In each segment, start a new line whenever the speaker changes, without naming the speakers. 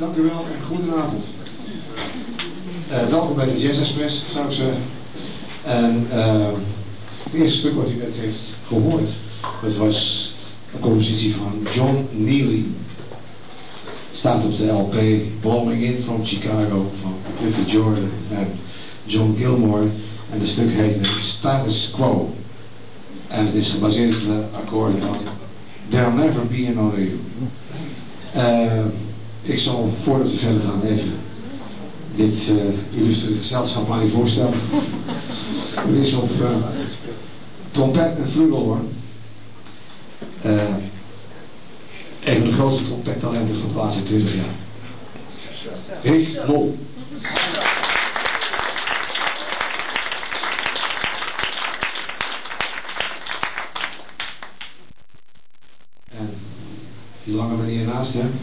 Dank u wel en goedenavond. Welkom bij de JAZZXPRESS, zou ik zeggen. En het eerste stuk wat u net heeft gehoord, dat was een compositie van John Neely. Staat op de LP Blowing In from Chicago van SJOERD en John Gilmore. En het stuk heet Status Quo. En het is gebaseerd op de akkoorden van There'll Never Be Another You. Ik zal, voordat we verder gaan, even dit illustre gezelschap aan je voorstellen. Het is op trompet en flugelhoorn. Een van de grootste trompettalenten van de laatste 20 jaar. Rick Mol. En die lange meneer naast hem,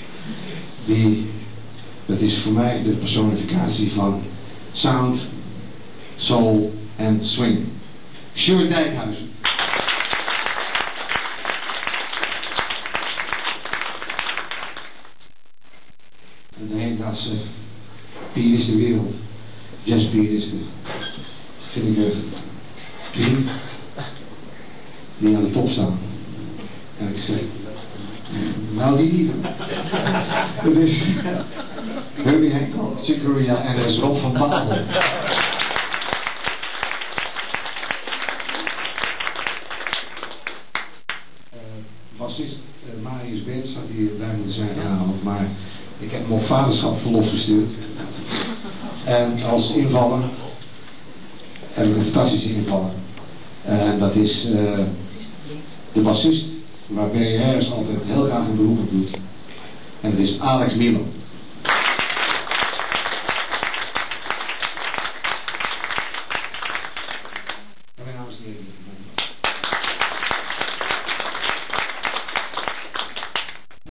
dat is voor mij de personificatie van sound, soul en swing. Sjoerd Dijkhuizen. En de hedendaagse pianistenwereld, jazzpianisten, vind ik er 3 die aan de top staan. En ik zeg, nou die niet. Dat is Herbie Hancock, Chick Corea en er is Rob van BAVEL. Bassist Marius Beets had hier bij moeten zijn vanavond, maar ik heb hem op vaderschap verlof gestuurd. En als invaller heb ik een fantastische invaller. En dat is de bassist waar BR's altijd heel graag een beroep op doet. En dat is Alex MILO.